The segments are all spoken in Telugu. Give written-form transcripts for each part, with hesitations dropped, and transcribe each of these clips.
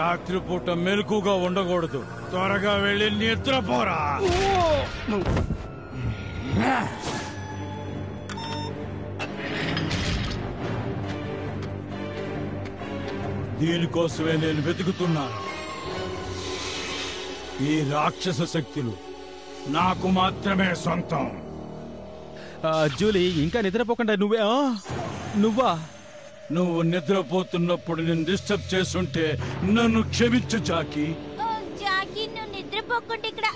రాత్రిపూట మెలకుగా ఉండకూడదు. త్వరగా వెళ్ళి నిద్రపోరా. దీనికోసమే నేను వెతుకుతున్నాను. ఈ రాక్షస శక్తులు నాకు మాత్రమే సొంతం. జూలీ, ఇంకా నిద్రపోకుండా నువ్వా? నువ్వు నిద్రపోతున్నప్పుడు నేను డిస్టర్బ్ చేస్తుంటే నన్ను క్షమించు జాకీ. జాకీ, నువ్వు నిద్రపోకుండా ఇక్కడ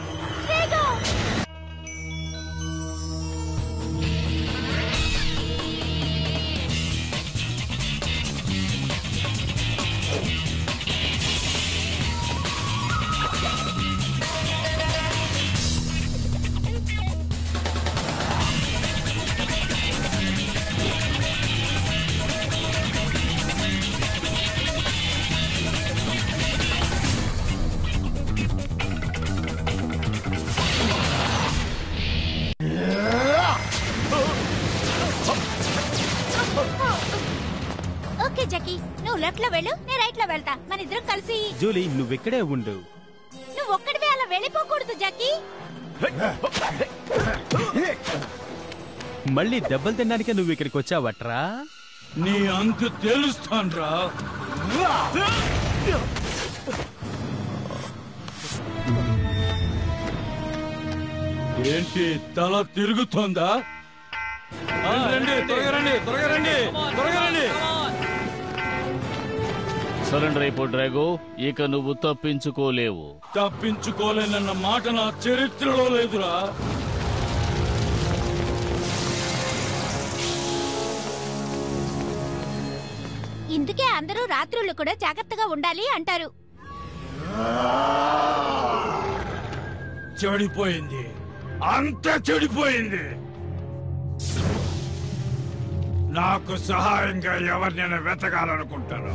జాకీ, నువ్వు లెఫ్ట్ లో వెళ్ళు, నేను రైట్ లో వెళ్తా. మన ఇద్దరం కలిసి. జూలీ, నువ్వెక్కడే ఉండు. నువ్వు ఒక్కడివే అలా వెళ్ళిపోకూడదు జాకీ. మళ్ళీ దెబ్బలు తినడానికే నువ్వు ఇక్కడికి వచ్చావట్రా? నీ అంతు తెలుస్తాన్రా. ఏంటి తల తిరుగుతోందా? సరెండర్ అయిపో డ్రాగో, ఇక నువ్వు తప్పించుకోలేవు. తప్పించుకోలేనన్న మాట నా చరిత్రలో లేదురా. ఇందుకే అందరూ రాత్రులు కూడా జాగ్రత్తగా ఉండాలి అంటారు. చెడిపోయింది, అంత చెడిపోయింది. నాకు సహాయంగా ఎవరినైనా వెతకాలనుకుంటాను.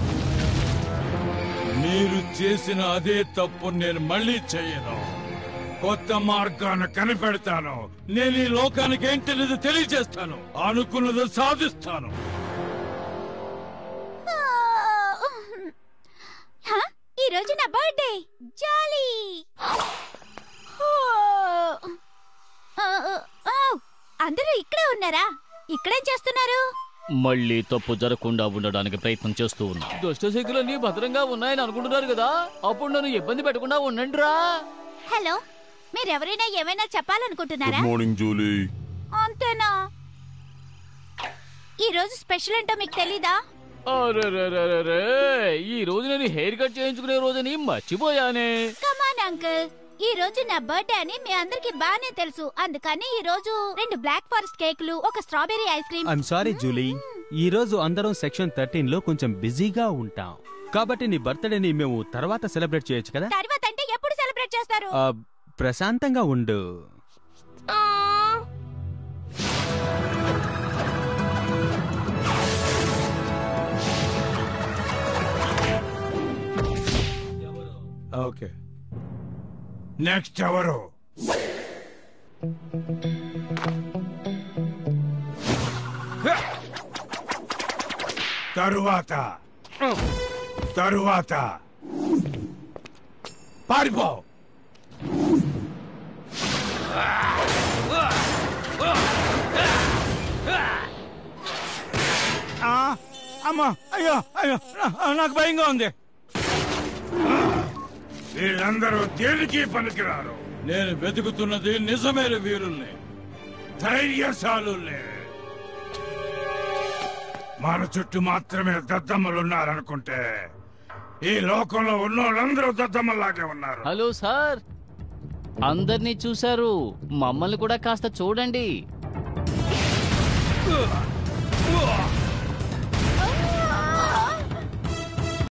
మీరు చేసిన అదే తప్పు నేను మళ్ళీ చేయను. కొత్త మార్గాన్ని కనిపెడతాను. నేను ఈ లోకానికి ఏంటనేది తెలియజేస్తాను. అనుకున్నది సాధిస్తాను. ఈ రోజు నా బర్త్డే. జాలీ. అందరూ ఇక్కడే ఉన్నారా? ఇక్కడేం చేస్తున్నారు? మళ్ళీ తప్పు జరగకుండా ఉండడానికి ప్రయత్నం చేస్తూ ఉన్నా. దుష్టశక్తులన్నీ భద్రంగా ఉన్నాయని అనుకుంటున్నారు కదా, అప్పుడు నన్ను ఇబ్బంది పెట్టకుండా ఉండండిరా. హలో, మీరెవరైనా ఏమైనా చెప్పాలనుకుంటున్నారా? Good morning Julie. అంతేనా? ఈ రోజు స్పెషల్ ఏంటో మీకు తెలీదా? ఈ రోజు నేను హెయిర్ కట్ చేయించుకునే రోజుని మర్చిపోయానే. కమాన్ అంకుల్, ఈ రోజు నా బర్త్డే అని మీ అందరికి బానే తెలుసు. అందుకని ఈ రోజు 2 బ్లాక్ ఫారెస్ట్ కేకులు, ఒక strawberry ice cream. I'm sorry Julie, ఈ రోజు అందరం సెక్షన్ 13 లో కొంచెం బిజీగా ఉంటాం. కాబట్టి నీ బర్త్డేని మేము తర్వాత సెలబ్రేట్ చేయొచ్చు కదా? తర్వాత అంటే ఎప్పుడు సెలబ్రేట్ చేస్తారు? ప్రశాంతంగా ఉండు. ఓకే, నెక్స్ట్ ఎవరు? తరువాత పారిపో. అమ్మా, అయ్యో అయ్యో, నాకు భయంగా ఉంది. వీళ్ళందరూ దేనికి పనికిరారు. నేను వెతుకుతున్నది నిజమైన వీరుల్ని, ధైర్యశాలుల్ని. మన చుట్టూ మాత్రమే దద్దమ్మలున్నారనుకుంటే ఈ లోకంలో ఉన్న వాళ్ళందరూ దద్దమ్మలాగే ఉన్నారు. హలో సార్, అందరినీ చూశారు, మమ్మల్ని కూడా కాస్త చూడండి.